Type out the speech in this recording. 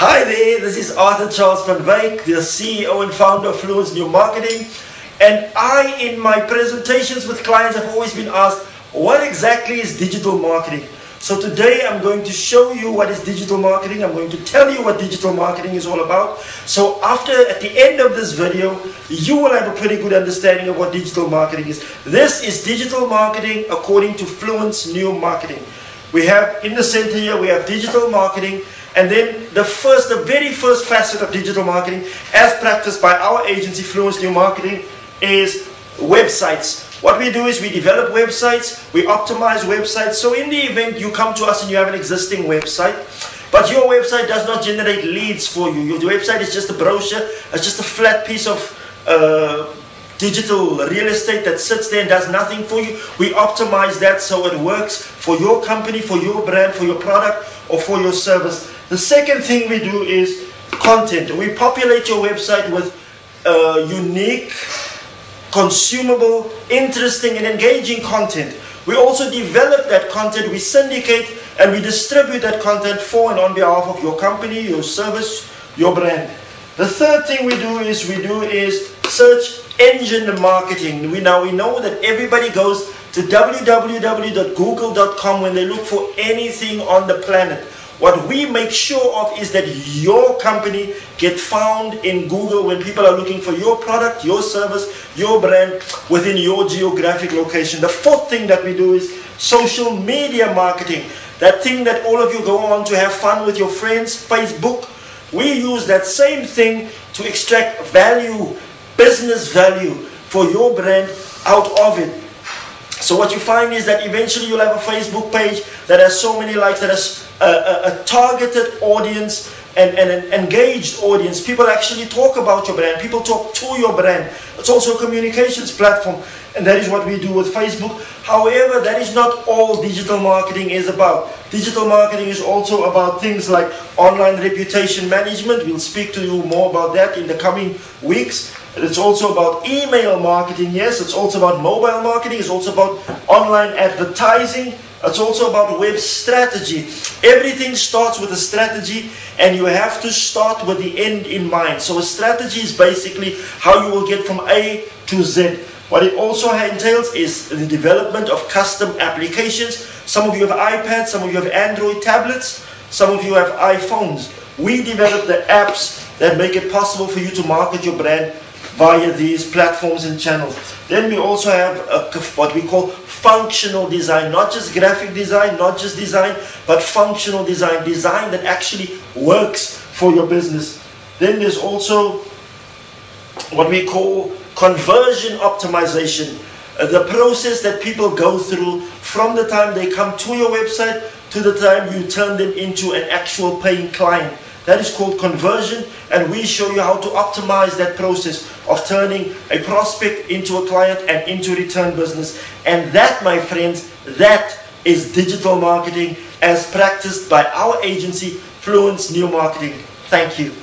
Hi there, this is Arthur Charles van Wyk, the CEO and founder of Fluence New Marketing. And in my presentations with clients, I've always been asked, what exactly is digital marketing? So today I'm going to show you what is digital marketing. I'm going to tell you what digital marketing is all about. So at the end of this video, you will have a pretty good understanding of what digital marketing is. This is digital marketing according to Fluence New Marketing. We have in the center here, we have digital marketing. And then the very first facet of digital marketing, as practiced by our agency, Fluence New Marketing, is websites. What we do is we develop websites, we optimize websites. So in the event you come to us and you have an existing website, but your website does not generate leads for you. Your website is just a brochure, it's just a flat piece of digital real estate that sits there and does nothing for you. We optimize that so it works for your company, for your brand, for your product, or for your service. The second thing we do is content. We populate your website with unique, consumable, interesting and engaging content. We also develop that content, we syndicate and we distribute that content for and on behalf of your company, your service, your brand. The third thing we do is search engine marketing. We know that everybody goes to www.google.com when they look for anything on the planet. What we make sure of is that your company get found in Google when people are looking for your product, your service, your brand within your geographic location. The fourth thing that we do is social media marketing. That thing that all of you go on to have fun with your friends, Facebook. We use that same thing to extract value, business value for your brand out of it. So what you find is that eventually you'll have a Facebook page that has so many likes, that has a targeted audience and an engaged audience. People actually talk about your brand. People talk to your brand. It's also a communications platform, and that is what we do with Facebook. However, that is not all digital marketing is about. Digital marketing is also about things like online reputation management. We'll speak to you more about that in the coming weeks. It's also about email marketing, yes. It's also about mobile marketing. It's also about online advertising. It's also about web strategy. Everything starts with a strategy, and you have to start with the end in mind. So a strategy is basically how you will get from A to Z. What it also entails is the development of custom applications. Some of you have iPads, some of you have Android tablets, some of you have iPhones. We develop the apps that make it possible for you to market your brand via these platforms and channels. Then we also have what we call functional design, not just graphic design, not just design, but functional design, design that actually works for your business. Then there's also what we call conversion optimization, the process that people go through from the time they come to your website to the time you turn them into an actual paying client. That is called conversion, and we show you how to optimize that process of turning a prospect into a client and into return business. And that, my friends, that is digital marketing as practiced by our agency, Fluence New Marketing. Thank you.